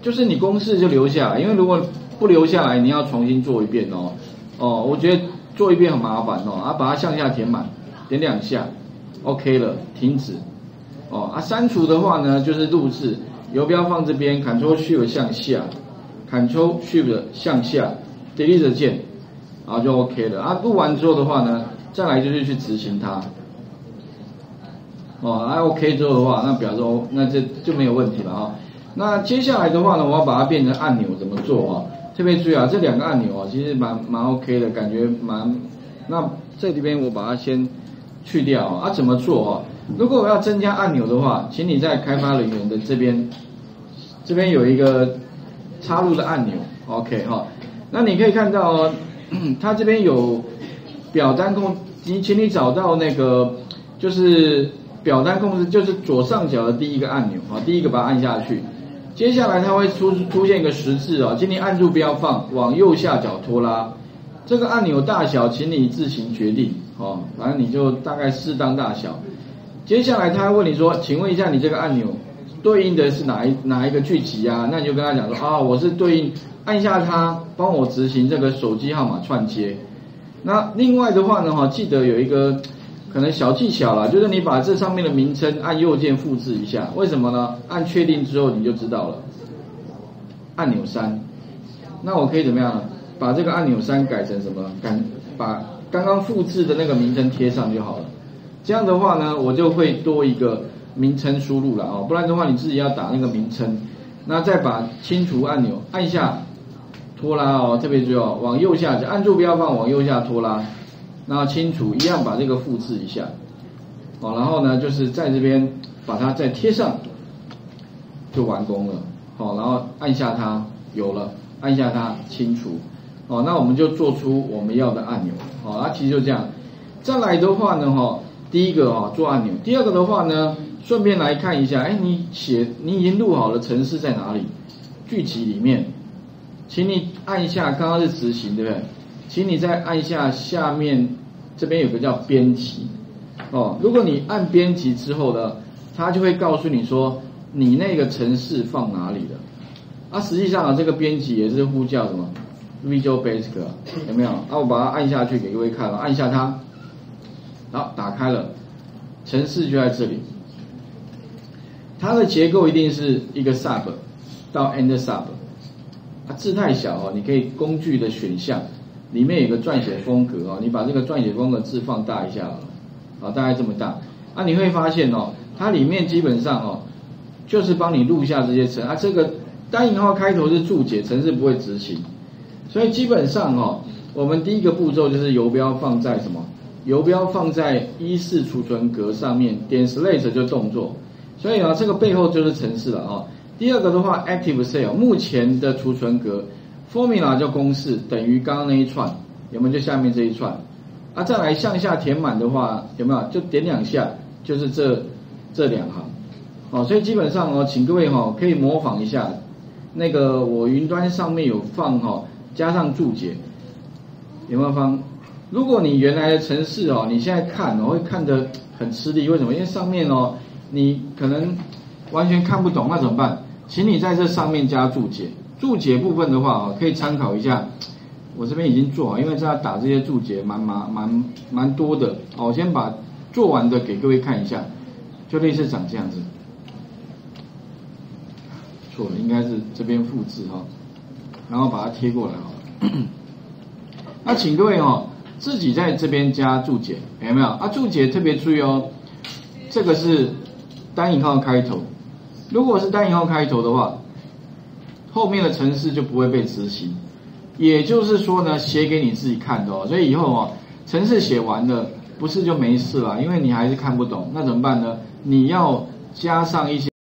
就是你公式就留下来，因为如果不留下来，你要重新做一遍哦。我觉得做一遍很麻烦哦，把它向下填满，点2下 ，OK 了，停止。删除的话呢，就是录制，游标放这边 ，Ctrl Shift 向下 ，Ctrl Shift 向下 ，Delete 键，然后就 OK 了。录完之后的话呢，再来就是去执行它。OK 之后的话，那表示那这就没有问题了啊。那接下来的话呢，我要把它变成按钮，怎么做啊？特别注意这2个按钮其实蛮 OK 的，感觉蛮。那这里边我把它先去掉怎么做如果我要增加按钮的话，请你在开发人员的这边有一个插入的按钮 ，OK 那你可以看到它这边有表单控，请你找到那个就是表单控制，就是左上角的第一个按钮第一个把它按下去。接下来它会出现一个十字请你按住不要放，往右下角拖拉。这个按钮大小，请你自行决定反正你就大概适当大小。接下来他会问你说，请问一下你这个按钮对应的是哪一个剧集啊？那你就跟他讲说我是对应，按下它帮我执行这个手机号码串接。那另外的话呢记得有一个可能小技巧啦，就是你把这上面的名称按右键复制一下，为什么呢？按确定之后你就知道了。按钮3，那我可以怎么样呢？把这个按钮3改成什么？把刚刚复制的那个名称贴上就好了。这样的话呢，我就会多一个名称输入了不然的话你自己要打那个名称。那再把清除按钮按下，拖拉特别注意往右下角按住不要放，往右下拖拉。然后清除一样把这个复制一下然后呢就是在这边把它再贴上就完工了然后按下它有了，按下它清除那我们就做出我们要的按钮其实就这样。再来的话呢第一个做按钮，第二个的话呢顺便来看一下你已经录好了程式在哪里？剧集里面，请你按一下，刚刚是执行对不对？请你再按下下面这边有个叫编辑如果你按编辑之后呢，它就会告诉你说你那个程式放哪里了实际上这个编辑也是呼叫什么 Visual Basic 有没有我把它按下去给各位看按下它，好，打开了，程式就在这里。它的结构一定是一个 sub 到 end sub 字太小你可以工具的选项里面有个撰写风格你把这个撰写风格字放大一下大概这么大你会发现它里面基本上就是帮你录下这些程这个单引号开头是注解，程式不会执行。所以基本上我们第一个步骤就是游标放在什么？游标放在E4储存格上面，点 select 就动作。所以这个背后就是程式了第二个的话 ，active cell 目前的储存格 formula 叫公式等于刚刚那一串，有没有？就下面这一串再来向下填满的话，有没有？就点2下，就是这2行所以基本上请各位可以模仿一下那个我云端上面有放加上注解，有没有放？如果你原来的程式你现在看会看得很吃力，为什么？因为上面你可能完全看不懂，那怎么办？请你在这上面加注解。注解部分的话可以参考一下，我这边已经做好，因为这要打这些注解蛮多的我先把做完的给各位看一下，就类似长这样子。错了，应该是这边复制然后把它贴过来好了。那请各位自己在这边加注解，有没有？注解特别注意这个是单引号开头，如果是单引号开头的话，后面的程式就不会被执行。也就是说呢，写给你自己看的所以以后程式写完了，不是就没事了，因为你还是看不懂，那怎么办呢？你要加上一些